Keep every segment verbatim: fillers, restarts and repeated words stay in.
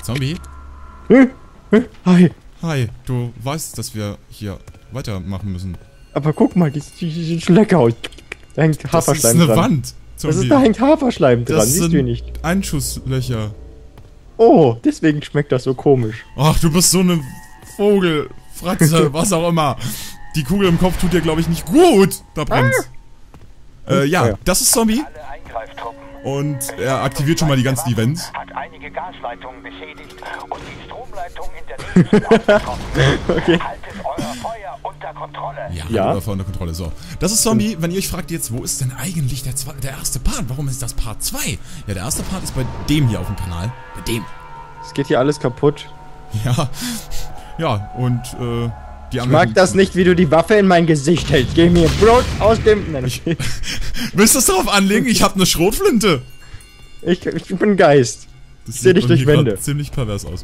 Zombie? Hm? Hm? Hi. Hi, du weißt, dass wir hier weitermachen müssen. Aber guck mal, die, die, die sieht schon lecker aus. Da hängt Haferschleim dran. Das ist eine Wand, Zombie. Das ist, da hängt Haferschleim dran, das siehst sind du nicht. Einschusslöcher. Oh, deswegen schmeckt das so komisch. Ach, du bist so eine Vogelfratze, was auch immer. Die Kugel im Kopf tut dir, glaube ich, nicht gut. Da brennt's. Ah. Äh, ja, ja, das ist Zombie. Und er aktiviert schon mal die ganzen Events. Hat einige Gasleitungen beschädigt und die Stromleitung in der Nähe sind aufgetroffen. Okay. Haltet euer Feuer unter Kontrolle. Ja, ja. Euer Feuer unter Kontrolle. So. Das ist Zombie. Wenn ihr euch fragt jetzt, wo ist denn eigentlich der, zwei, der erste Part? Warum ist das Part zwei? Ja, der erste Part ist bei dem hier auf dem Kanal. Bei dem. Es geht hier alles kaputt. Ja. Ja, und, äh... Die ich mag das nicht, wie du die Waffe in mein Gesicht hältst. Geh mir Brot aus dem... Nein, ich, willst du das darauf anlegen? Ich hab eine Schrotflinte. Ich, ich bin ein Geist. Das ich seh dich durch Wände. Ziemlich pervers aus.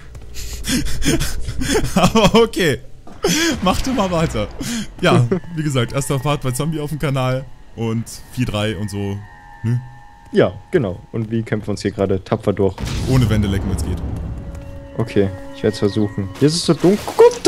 Aber okay. Mach du mal weiter. Ja, wie gesagt, erster Part bei Zombie auf dem Kanal. Und vier drei und so. Hm? Ja, genau. Und wir kämpfen uns hier gerade tapfer durch. Ohne Wände lecken, wenn es geht. Okay, ich werde es versuchen. Hier ist es so dunkel.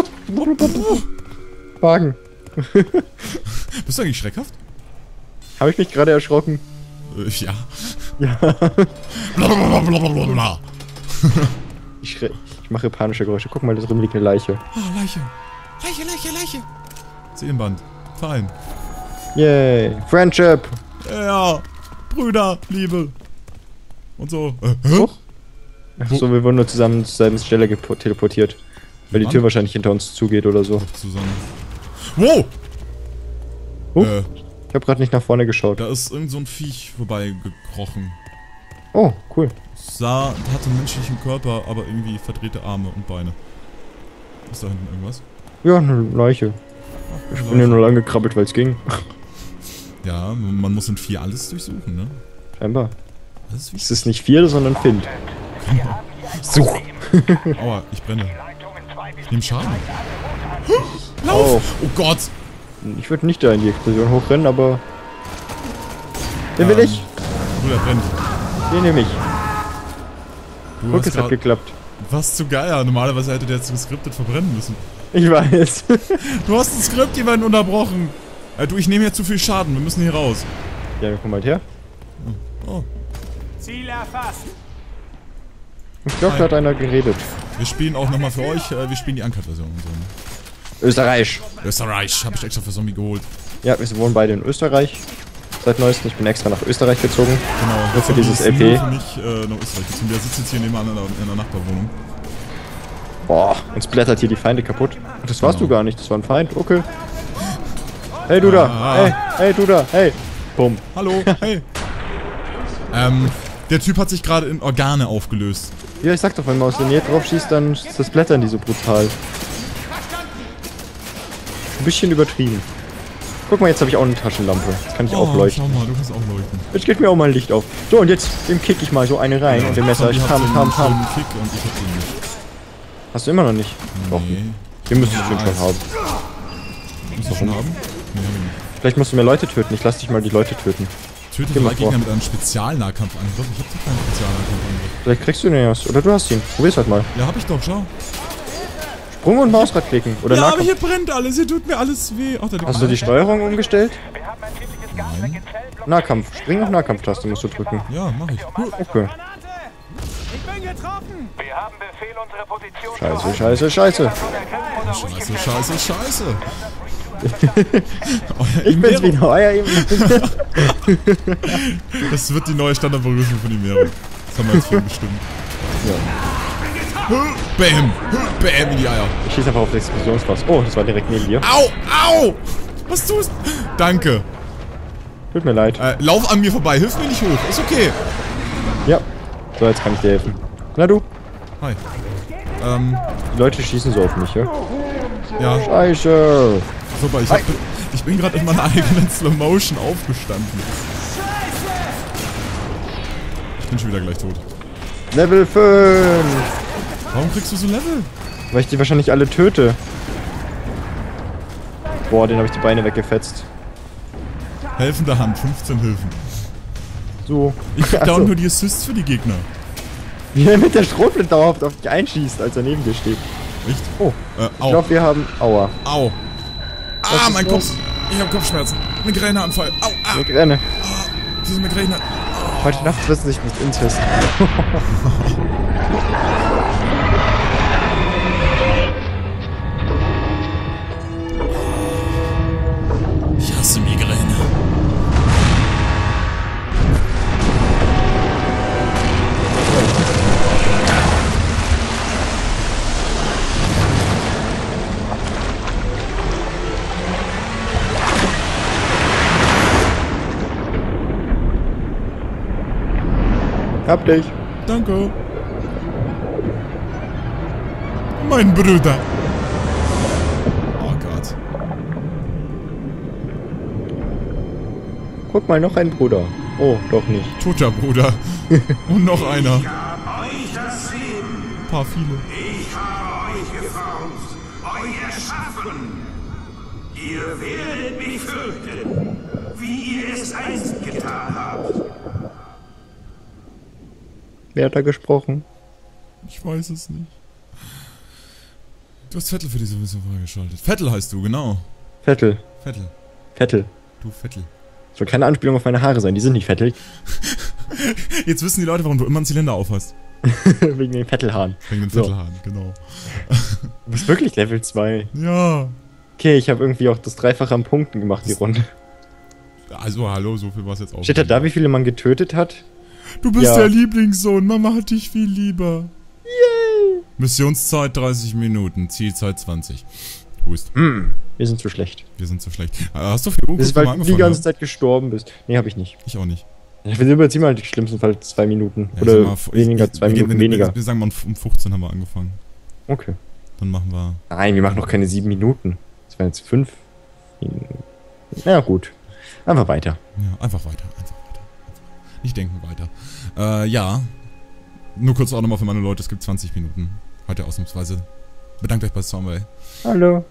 Wagen. Bist du eigentlich schreckhaft? Habe ich mich gerade erschrocken? Äh, ja. Ja. Blablabla. ich, schre ich mache panische Geräusche. Guck mal, da drüben liegt eine Leiche. Ah, Leiche. Leiche, Leiche, Leiche. Seelenband. Fein. Yay. Friendship. Ja. Brüder, Liebe. Und so. Äh, hä? Achso, wir wurden nur zusammen zur selben Stelle teleportiert. Weil die Tür wahrscheinlich hinter uns zugeht oder so. Zusammen. Wow! Uh, äh, ich habe gerade nicht nach vorne geschaut. Da ist irgend so ein Viech vorbeigekrochen. Oh, cool. Sah, hatte einen menschlichen Körper, aber irgendwie verdrehte Arme und Beine. Ist da hinten irgendwas? Ja, eine Leiche. Ach, ich bin ja nur lang gekrabbelt, weil es ging. Ja, man muss in vier alles durchsuchen, ne? Scheinbar. Das ist es ist nicht vier, sondern Find. Genau. Such. Aua, ich brenne. Ich nehme Schaden. Lauf! Oh, oh Gott! Ich würde nicht da in die Explosion hochrennen, aber... Den will ähm, ich! Oh, der brennt. Den nehme ich. Du Guck, es hat geklappt. Was zu geil. Normalerweise hätte der jetzt geskriptet verbrennen müssen. Ich weiß. Du hast ein Skript, die werden unterbrochen. Äh, du, ich nehme hier zu viel Schaden. Wir müssen hier raus. Ja, komm mal her. Oh. Ziel erfasst. Ich glaube, da hat einer geredet. Wir spielen auch nochmal für euch, äh, wir spielen die Uncut-Version. So. Österreich. Österreich, habe ich extra für Zombie geholt. Ja, wir wohnen beide in Österreich. Seit neuestem, ich bin extra nach Österreich gezogen. Genau. Nur für dieses L P. Nur für mich äh, nach Österreich gezogen. Der sitzt jetzt hier nebenan in der, in der Nachbarwohnung. Boah, uns blättert hier die Feinde kaputt. Das warst genau. du gar nicht, das war ein Feind, okay. Hey du da, ah. hey, hey du da, hey. Bumm. Hallo, hey. ähm, der Typ hat sich gerade in Organe aufgelöst. Ja, ich sag doch, wenn man aus der Nähe drauf schießt, dann ist das Blättern die so brutal. Ein bisschen übertrieben. Guck mal, jetzt habe ich auch eine Taschenlampe. Jetzt kann ich oh, auch leuchten. Schau mal, du kannst auch leuchten. Jetzt geht mir auch mal ein Licht auf. So, und jetzt dem kick ich mal so eine rein ja, und dem Messer. Ich kam, kam, kam. Kick und ich hab den nicht. Hast du immer noch nicht? Nee. Doch. Den müsstest du schon haben. Musst du schon haben? Nee, hab ich nicht. Vielleicht musst du mehr Leute töten. Ich lass dich mal die Leute töten. Töte drei Gegner mit einem Spezialnahkampfangriff. Ich hab doch keinen Spezialnahkampfangriff. Vielleicht kriegst du den ja was. Oder du hast ihn. Probier's halt mal. Ja, hab ich doch, schau. Sprung und Mausrad klicken. Oder ja, Nahkampf. aber hier brennt alles. Hier tut mir alles weh. Ach, da liegt Hast du die Steuerung umgestellt? Wir haben ein tödliches Gasleck in Zellblock. Nahkampf. Spring- und Nahkampftaste musst du drücken. Ja, mach ich. Okay. Ich bin getroffen. Wir haben Befehl, unsere Position Scheiße, scheiße, scheiße. Scheiße, scheiße, scheiße. Ich bin's wieder, euer Im Das wird die neue Standardbegrüßung von Imero. Das haben wir jetzt für bestimmt. Ja. Bam! Bam in die Eier. Ich schieße einfach auf das Explosionsfass. Oh, das war direkt neben dir. Au! Au! Was tust du? Danke. Tut mir leid. Äh, lauf an mir vorbei. Hilf mir nicht hoch. Ist okay. Ja. So, jetzt kann ich dir helfen. Na du? Hi. Ähm. Die Leute schießen so auf mich, ja? Ja. Scheiße. Super, ich, hab, ich bin gerade in meiner eigenen Slow Motion aufgestanden. Ich bin schon wieder gleich tot. Level fünf. Warum kriegst du so Level? Weil ich die wahrscheinlich alle töte. Boah, den habe ich die Beine weggefetzt. Helfende Hand, fünfzehn Hilfen. So. Ich krieg Ach dauernd so. nur die Assists für die Gegner. Wie er mit der Schrotflinte dauerhaft auf dich einschießt, als er neben dir steht. Echt? Oh, Äh, ich au. glaube, wir haben... Aua. Au. Was Ah, ist mein los? Kopf. Ich hab Kopfschmerzen. Migräneanfall. Au, ah. Migräne. Diese Migräne. Heute Nacht wirst du dich nicht inzwisten. Ich hasse Migräne. Hab dich. Danke. Mein Bruder. Oh Gott. Guck mal, noch ein Bruder. Oh, doch nicht. Toter Bruder. Und noch einer. Ich hab euch das Leben, Paar viele. ich habe euch geformt, euch erschaffen. Ihr werdet mich fürchten, wie ihr es einst getan habt. Wer hat da gesprochen? Ich weiß es nicht. Du hast Vettel für diese Mission freigeschaltet. Vettel heißt du, genau. Vettel. Vettel. Vettel. Du Vettel. Soll keine Anspielung auf meine Haare sein, die sind nicht fettig. Jetzt wissen die Leute, warum du immer einen Zylinder aufhast. Wegen den Vettelhaaren. Wegen den So. Vettelhaaren, genau. Du bist wirklich Level zwei. Ja. Okay, ich habe irgendwie auch das Dreifache an Punkten gemacht, die Runde. Also, hallo, so viel war es jetzt auch. Steht da da, wie viele man getötet hat? Du bist Ja. der Lieblingssohn, Mama hat dich viel lieber. Yay! Missionszeit dreißig Minuten, Zielzeit zwanzig. Hust. Hm, wir sind zu schlecht. Wir sind zu schlecht. Äh, Hast du für Uhr Das ist, kurz mal weil du die angefangen? ganze ne? Zeit gestorben bist. Nee, habe ich nicht. Ich auch nicht. Ich will überziehen mal im schlimmsten Fall zwei Minuten. Ja, ich Oder sag mal, ich- weniger, ich- zwei wir gehen- Minuten wir- weniger. Wir sagen mal, um fünfzehn haben wir angefangen. Okay. Dann machen wir... Nein, wir machen noch keine sieben Minuten. Das wären jetzt fünf. Na gut. Einfach weiter. Ja, einfach weiter, einfach weiter. Einfach. Nicht denken, weiter. Äh, ja. Nur kurz auch nochmal für meine Leute, es gibt zwanzig Minuten. Heute ausnahmsweise. Bedankt euch bei Stormway. Hallo.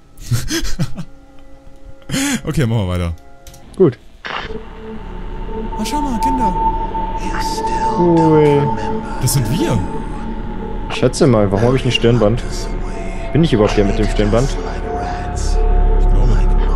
Okay, machen wir weiter. Gut. Oh, schau mal, Kinder. Cool. Das sind wir. Schätze mal, warum habe ich ein Stirnband? Bin ich überhaupt der mit dem Stirnband? Ich glaube.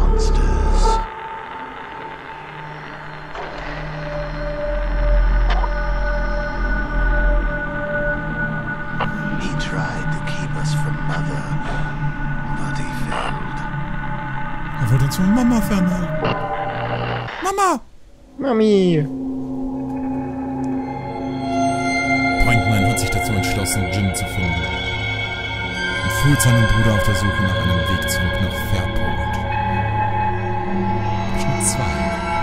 He tried to keep us from Mother, but he failed. Er wollte uns von Mama fernhalten. Mama! Mami. Pointman hat sich dazu entschlossen, Jin zu finden. Und fühlt seinen Bruder auf der Suche nach einem Weg zurück nach Fairport. Schnitt zwei.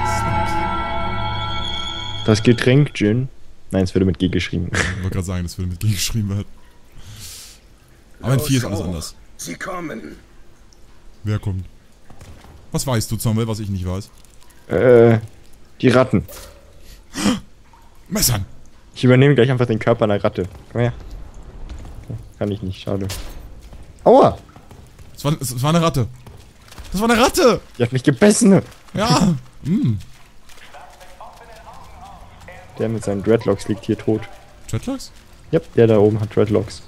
Das Getränk, Gin. Nein, es würde mit G geschrieben. Ich wollte gerade sagen, das würde mit G geschrieben werden. Aber in vier ist alles anders. Sie kommen. Wer kommt? Was weißt du, Zombie, was ich nicht weiß? äh, die Ratten. Messern! Ich übernehme gleich einfach den Körper einer Ratte. Komm her. Kann ich nicht, schade. Aua! Es war, es war eine Ratte. Das war eine Ratte! Die hat mich gebissen. Ja! mm. Der mit seinen Dreadlocks liegt hier tot. Dreadlocks? Ja, der da oben hat Dreadlocks.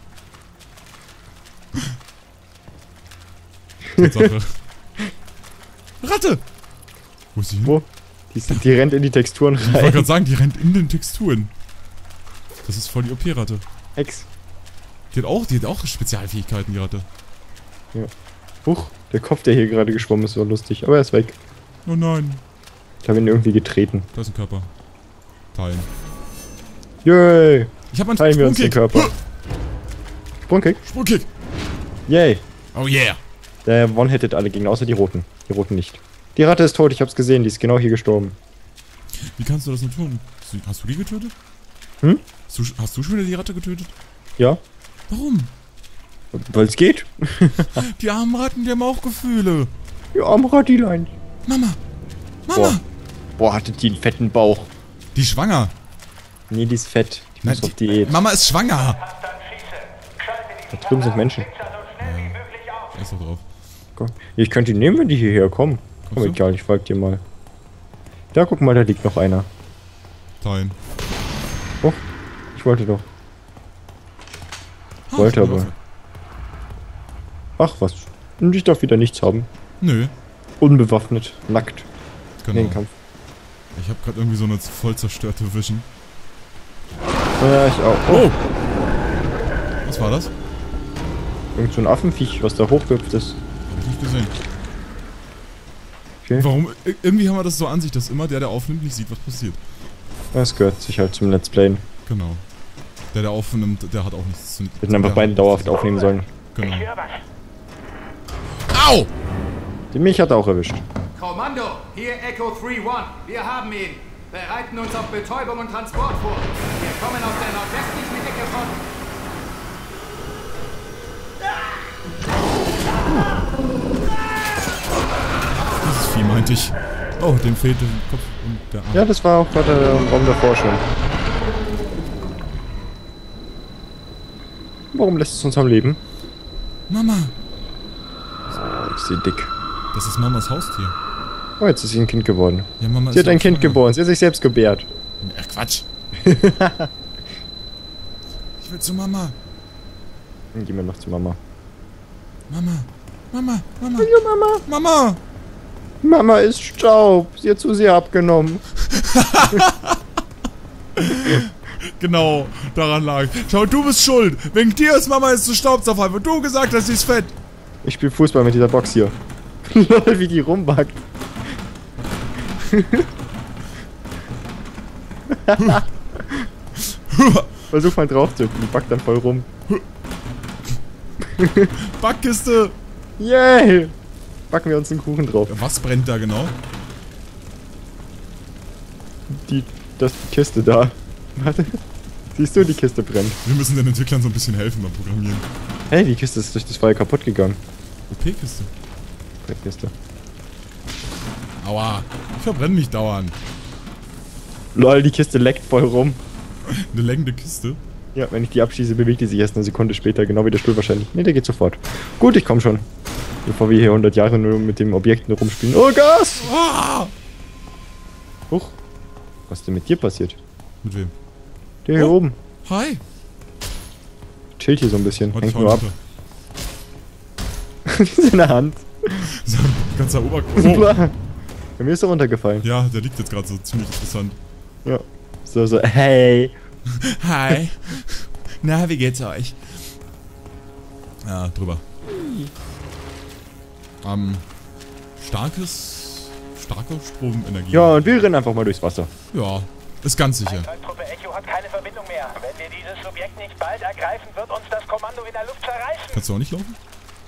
Tatsache. Ratte! Wo ist sie hin? Wo? Die, ist- die rennt in die Texturen Ich wollte rein. gerade sagen, die rennt in den Texturen. Das ist voll die O P-Ratte. Ex. Die hat auch, die hat auch Spezialfähigkeiten, die Ratte. Huch, der Kopf, der hier gerade geschwommen ist, war lustig. Aber er ist weg. Oh nein. Ich habe ihn irgendwie getreten. Da ist ein Körper. Teilen. Yay! Ich hab einen Teilen wir uns den Sprungkick. Körper. Sprungkick. Sprungkick. Yay! Oh yeah. Der one-hittet alle Gegner, außer die Roten. Die Roten nicht. Die Ratte ist tot, ich hab's gesehen, die ist genau hier gestorben. Wie kannst du das nur tun? Hast du, hast du die getötet? Hm? Hast du, hast du schon wieder die Ratte getötet? Ja? Warum? Weil's geht. Die armen Ratten, die haben auch Gefühle. Ja, am Rattilein. Mama. Mama. Boah. Boah, hatte die einen fetten Bauch. Die ist schwanger. Nee, die ist fett. Die Nein, muss auf die- Diät. Mama ist schwanger. Da drüben sind Menschen. Er ist doch drauf. Komm. Ich könnte die nehmen, wenn die hierher kommen. Aber Kommst du? egal, ich folg dir mal. Da, guck mal, da liegt noch einer. Teilen. Oh, ich wollte doch. Wollte aber. Ach was. Und ich darf wieder nichts haben. Nö. Unbewaffnet. Nackt. Genau. Den Kampf. Ich habe gerade irgendwie so eine voll zerstörte Vision. Ja, ich auch. Oh. Oh! Was war das? Irgend so ein Affenviech, was da hochgehüpft ist. Hab ich nicht gesehen. Okay. Warum? Ir- Irgendwie haben wir das so an sich, dass immer der, der aufnimmt, nicht sieht, was passiert. Das gehört sich halt zum Let's Playen. Genau. Der, der aufnimmt, der hat auch nichts zu... Wir hätten einfach beide dauerhaft aufnehmen sollen. Genau. Ich höre was. Au! Die mich hat er auch erwischt. Kommando, hier Echo drei eins. Wir haben ihn. Bereiten uns auf Betäubung und Transport vor. Wir kommen aus der nordwestlichen Ecke von... Dieses Vieh meinte ich. Oh, dem fehlte der Kopf und der Arm. Ja, das war auch gerade der Raum davor schon. Warum lässt es uns am Leben? Mama! Oh, ist sie dick. Das ist Mamas Haustier. Oh, jetzt ist sie ein Kind geworden. Ja, Mama Sie ist hat ein auch Kind schwanger. geboren, sie hat sich selbst gebärt. Ach, Quatsch. Ich will zu Mama. Dann gehen wir noch zu Mama. Mama. Mama. Mama. Ja, Mama. Mama. Mama ist Staub. Sie hat zu sehr abgenommen. Genau, daran lag. Schau, du bist schuld. Wegen dir ist Mama jetzt zu Staub zerfallen, weil du gesagt hast, sie ist fett. Ich spiele Fußball mit dieser Box hier. Lol, wie die rumbackt. Versuch mal drauf zu, die backt dann voll rum. Backkiste. Yay! Backen wir uns einen Kuchen drauf. Was brennt da genau? Die, das die Kiste da. Warte. Siehst du, die Kiste brennt. Wir müssen den Entwicklern so ein bisschen helfen beim Programmieren. Hey, die Kiste ist durch das Feuer kaputt gegangen. O P-Kiste. Kiste. Aua. Ich verbrenne mich dauernd. Lol, die Kiste leckt voll rum. Eine leckende Kiste. Ja, wenn ich die abschieße, bewegt die sich erst eine Sekunde später, genau wie der Stuhl wahrscheinlich. Ne, der geht sofort. Gut, ich komm schon. Bevor wir hier hundert Jahre nur mit dem Objekt nur rumspielen. Oh, Gas! Ah! Huch. Was ist denn mit dir passiert? Mit wem? Der hier Oh. oben. Hi. Chillt hier so ein bisschen. Warte, ich Hängt hau nur ab. runter. In der Hand. So ein ganzer Oberkörper. Bei mir ist er runtergefallen. Ja, der liegt jetzt gerade so ziemlich interessant. Ja. So, so, hey. Hi. Na, wie geht's euch? Ja, drüber. Ähm, starkes, starke Stromenergie. Ja, und wir rennen einfach mal durchs Wasser. Ja, ist ganz sicher. Truppe Echo hat keine Verbindung mehr. Wenn wir dieses Subjekt nicht bald ergreifen, wird uns das Kommando in der Luft zerreißen. Kannst du auch nicht laufen?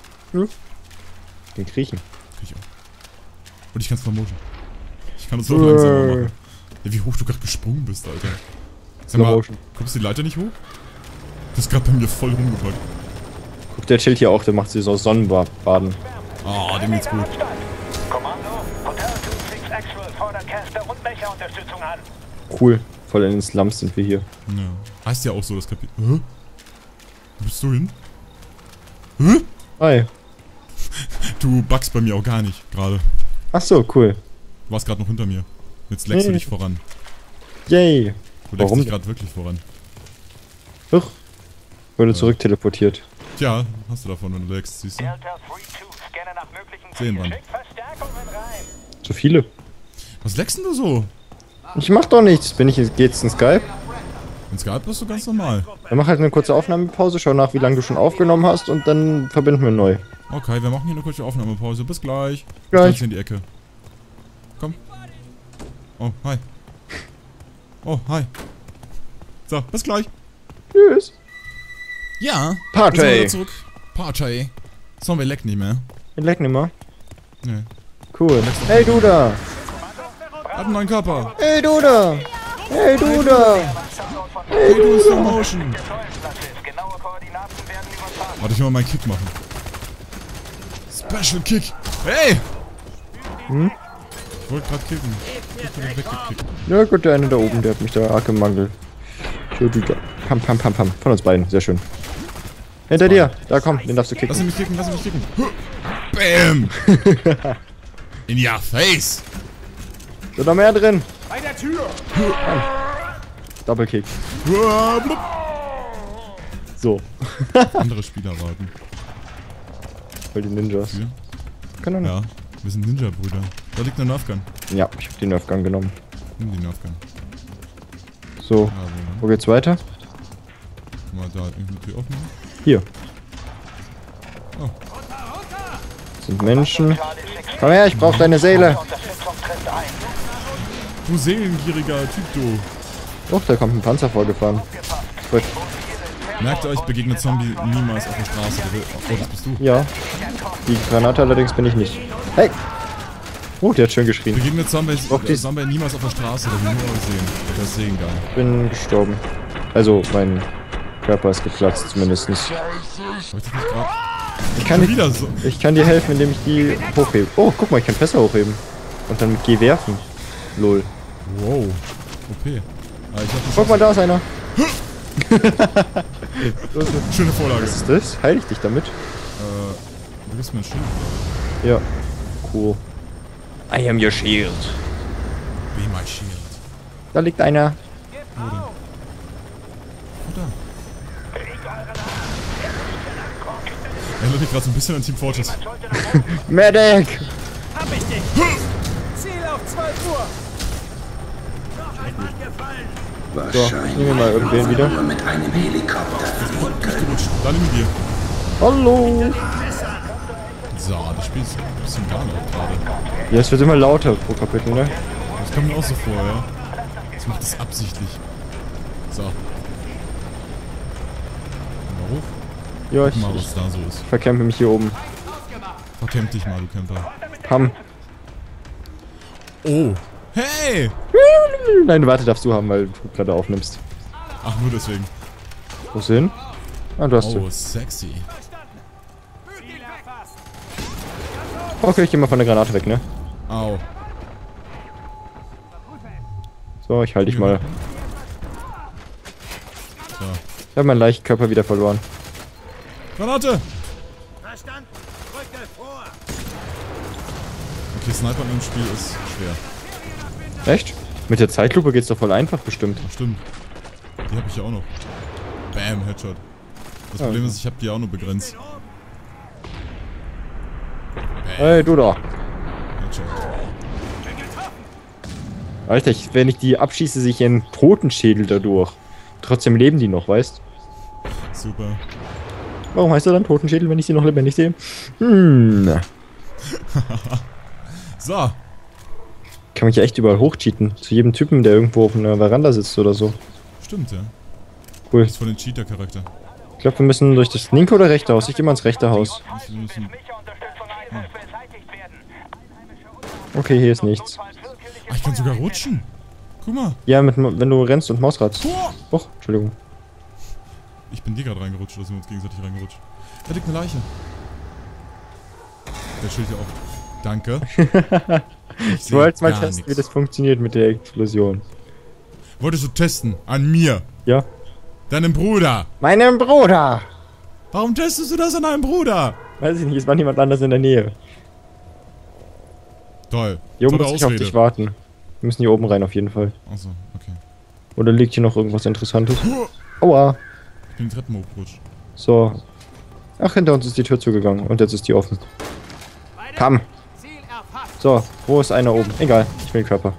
Den kriechen. Krieg ich auch. Und ich kann Slow Motion. Ich kann es noch langsamer machen. Ja, wie hoch du gerade gesprungen bist, Alter. Sag Slow mal, Motion. kommst du die Leiter nicht hoch? Das ist gerade bei mir voll rumgepackt. Guck, der chillt hier auch, der macht sich so Sonnenbaden. Ah, dem geht's gut. Kommando, Hotel sechs Actual fordert Caster und Mecha-Unterstützung an. Cool. Voll in den Slums sind wir hier. Ja. Heißt ja auch so, das Kapitel. Hä? Wo bist du hin? Hä? Hi. Du buggst bei mir auch gar nicht, gerade. Ach so, cool. Du warst gerade noch hinter mir. Jetzt leckst du Hey. dich voran. Yay. Du leckst Warum? dich gerade wirklich voran. Huch. Wurde zurück teleportiert. Tja, hast du davon, wenn du leckst, siehst du. Delta drei zwei, scanne nach möglichen Sehen wir. Schickt Verstärkungen rein. Zu viele. Was leckst denn du so? Ich mach doch nichts. Bin ich, geht's in Skype? In Skype bist du ganz normal. Dann mach halt eine kurze Aufnahmepause, schau nach, wie lange du schon aufgenommen hast und dann verbinden wir neu. Okay, wir machen hier eine kurze Aufnahmepause. Bis gleich. Gleich. Stell dich in die Ecke. Komm. Oh, hi. Oh, hi. So, bis gleich. Tschüss. Ja. Party. Jetzt sind wir wieder zurück. Party. Zombie leckt nicht mehr. Ich leck nimmer. Nee. Cool. Hey du da. Hat einen neuen Körper. Hey du da. Hey du da. Hey, du Slow Motion. Säulenplatz ist. Genaue Koordinaten werden übertragen. Warte, ich will mal meinen Kick machen. Special Kick. Hey! Hm? Ich wollte gerade kicken. Ich hab den weggekickt. Ja gut, der eine da oben, der hat mich da arg gemangelt. So, du da. Pam, pam, pam, pam. Von uns beiden. Sehr schön. Hinter dir. Da komm, den darfst du Lass kicken. ihn mich kicken, lass ihn mich kicken. Bam! In your face! Ist da mehr drin? Bei der Tür! Double Kick. So. Andere Spieler warten. Weil die Ninjas. Wir? Keine Ahnung. Ja, wir sind Ninja-Brüder. Da liegt eine Nerfgun. Ja, ich hab den Nerfgun genommen. Nimm die Nerfgun. So. Ja, wo, ne? Wo geht's weiter? Guck mal, da irgendwie die Tür aufmachen. Hier. Oh. Das sind Menschen. Komm her, ich brauch deine Seele. Du seelengieriger Typ, du. Doch, da kommt ein Panzer vorgefahren. Gut. Merkt euch, begegnet Zombie niemals auf der Straße. Oh, das bist du. Ja. Die Granate allerdings bin ich nicht. Hey! Oh, der hat schön geschrien. Begegnet Zombie, Doch, die- äh, Zombie niemals auf der Straße, da wir nur sehen. Das ist sehen geil. Ich bin gestorben. Also, mein Körper ist geplatzt, zumindest. Hab ich das nicht grad? Ich kann, Schon nicht, wieder so. ich kann dir helfen, indem ich die hochhebe. Oh, guck mal, ich kann Fässer hochheben. Und dann mit G werfen. Lol. Wow. Okay. Ah, ich hab Guck mal, da ist einer. Schöne Vorlage. Was ist das? Heil ich dich damit? Äh, du bist mir ein Schild. Ja. Cool. I am your shield. Be my shield. Da liegt einer. Wo denn? Wo da? Erinnert mich gerade so ein bisschen an Team Fortress. Medic! Hab ich dich! Ziel auf zwölf Uhr! Noch ein Mann gefallen! So, ich nehme mal irgendwen wieder. Nur mit einem Helikopter fliegen können. Da nehmen wir. Hallo! So, das Spiel ist ein bisschen gar nicht gerade. Ja, es wird immer lauter pro Kapitel, ne? Das kommt mir auch so vor, ja. Das macht es absichtlich. So. Mal hoch. Ja, Guck ich, mal, ich was da so ist. verkämpfe mich hier oben. Verkämpf dich mal, du Camper. Pam. Oh. Hey! Nein, warte, darfst du haben, weil du gerade aufnimmst. Ach, nur deswegen. Wo ist hin? Ah, du hast sie. Oh, sexy. Okay, ich geh mal von der Granate weg, ne? Au. So, ich halte dich mal. So. Ich habe meinen Leichenkörper wieder verloren. Granate! Verstanden! Rücke vor! Okay, Snipern im Spiel ist schwer. Echt? Mit der Zeitlupe geht's doch voll einfach bestimmt. Ach, stimmt. Die habe ich ja auch noch. Bam, Headshot. Das Ja, Problem okay. ist, ich habe die auch nur begrenzt. Hey, du da. Headshot. Alter, ich, wenn ich die abschieße, sehe ich einen Totenschädel dadurch. Trotzdem leben die noch, weißt? Super. Warum heißt er dann Totenschädel, wenn ich sie noch lebendig sehe? Hm. So. Kann mich ja echt überall hochcheaten. Zu jedem Typen, der irgendwo auf einer Veranda sitzt oder so. Stimmt, ja. Cool. Das ist von den Cheater-Charakter. Ich glaube, wir müssen durch das linke oder rechte Haus. Ich gehe mal ins rechte Haus. Wir müssen... Okay, hier ist nichts. Ah, ich kann sogar rutschen. Guck mal. Ja, mit, wenn du rennst und Mausrad. Oh. Och, Entschuldigung. Ich bin dir gerade reingerutscht, oder sind wir uns gegenseitig reingerutscht? Da liegt eine Leiche. Der Schild hier auch. Danke. Ich Du wolltest mal gar testen, nix. wie das funktioniert mit der Explosion. Wolltest du testen? An mir. Ja. Deinem Bruder. Meinem Bruder! Warum testest du das an deinem Bruder? Weiß ich nicht, es war niemand anders in der Nähe. Toll. Hier oben Tolle muss ich auf Ausrede. dich warten. Wir müssen hier oben rein auf jeden Fall. Achso, okay. Oder liegt hier noch irgendwas Interessantes? Aua. Ich bin die Treppen hochgerutscht. So. Ach, hinter uns ist die Tür zugegangen und jetzt ist die offen. Pam. Ziel erfasst! So, wo ist einer oben? Egal, ich will den Körper.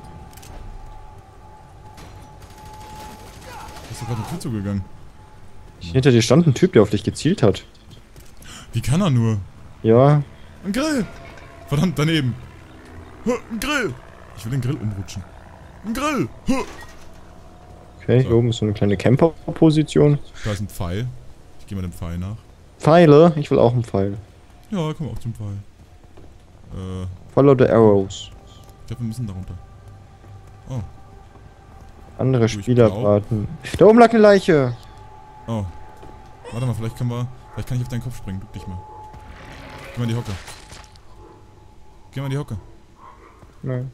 Ist doch gerade die Tür zugegangen. Hinter dir stand ein Typ, der auf dich gezielt hat. Wie kann er nur? Ja. Ein Grill! Verdammt, daneben. Huh, ein Grill! Ich will den Grill umrutschen. Ein Grill! Huh. Okay, So. hier oben ist so eine kleine Camper-Position. Da ist ein Pfeil. Ich gehe mal dem Pfeil nach. Pfeile? Ich will auch einen Pfeil. Ja, komm auch zum Pfeil. Äh, Follow the arrows. ich glaube, wir müssen da runter. Oh, Andere ich Spieler glaub- warten. Da oben lag eine Leiche. oh. Warte mal, vielleicht können wir... Vielleicht kann ich auf deinen Kopf springen. Duck dich mal. Geh mal in die Hocke. Geh mal in die Hocke. Nein.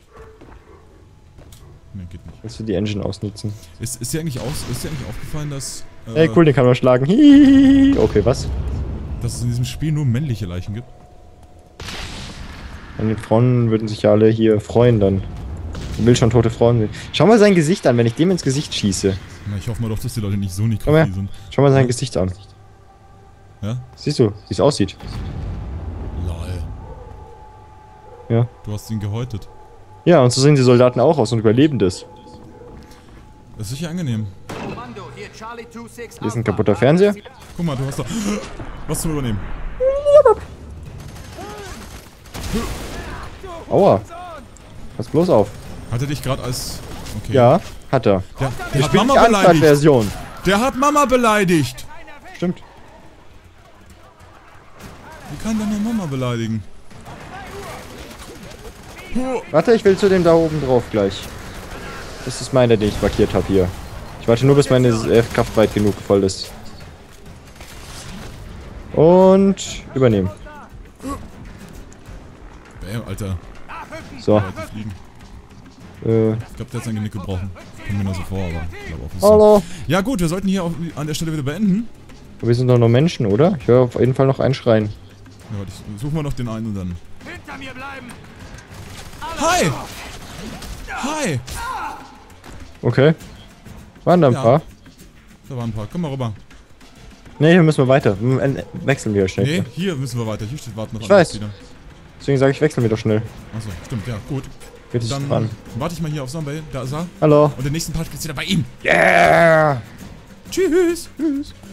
Ne, geht nicht. Willst du die Engine ausnutzen? Ist, ist dir eigentlich aus, ist dir eigentlich aufgefallen, dass... Äh, Ey, cool, den kann man schlagen. Hihihi. Okay, was? Dass es in diesem Spiel nur männliche Leichen gibt? An den Frauen würden sich ja alle hier freuen dann. Ich will schon tote Frauen sehen. Schau mal sein Gesicht an, wenn ich dem ins Gesicht schieße. Na, ich hoffe mal doch, dass die Leute nicht so nicht Komm her. sind. Schau mal sein Gesicht an. Ja? Siehst du, wie es aussieht? Lol. Ja. Du hast ihn gehäutet. Ja, und so sehen die Soldaten auch aus und überleben das. Das ist sicher angenehm. Kommando, hier Charlie zwei sechs Hier ist ein kaputter Fernseher. Guck mal, du hast da was zum Übernehmen. Aua. Pass bloß auf. Hat er dich gerade als... Okay. Ja, hat er. Der, der Ich hat spiele die Mama beleidigt. Uncut-Version. Der hat Mama beleidigt. Stimmt. Wie kann der nur Mama beleidigen? Warte, ich will zu dem da oben drauf gleich. Das ist meiner, den ich markiert habe hier. Ich warte nur, bis meine äh, Kraft weit genug voll ist. Und übernehmen. Bäm, Alter. So. Leute fliegen. Äh, Ich glaube, der hat sein Genick gebrochen. Kommt mir nur so vor, aber ich glaube auch. ist hallo. So. Ja gut, wir sollten hier auf, an der Stelle wieder beenden. Wir sind doch noch Menschen, oder? Ich höre auf jeden Fall noch einen schreien. Ja, warte, ich suche mal noch den einen und dann... Hinter mir bleiben! Hi! Hi! Okay. Waren da ein Ja. paar? Da waren ein paar. Komm mal rüber. Ne, hier müssen wir weiter. Wir wechseln wir schnell. Nee, hier müssen wir weiter. Hier steht warten noch Ich weiß. wieder. Deswegen sage ich, wechseln wir doch schnell. Achso, stimmt, ja, gut. Geht es Dann dran. warte ich mal hier auf Zombie. Da ist er. Hallo. Und den nächsten Part geht's wieder bei ihm. Yeah! Tschüss. Tschüss.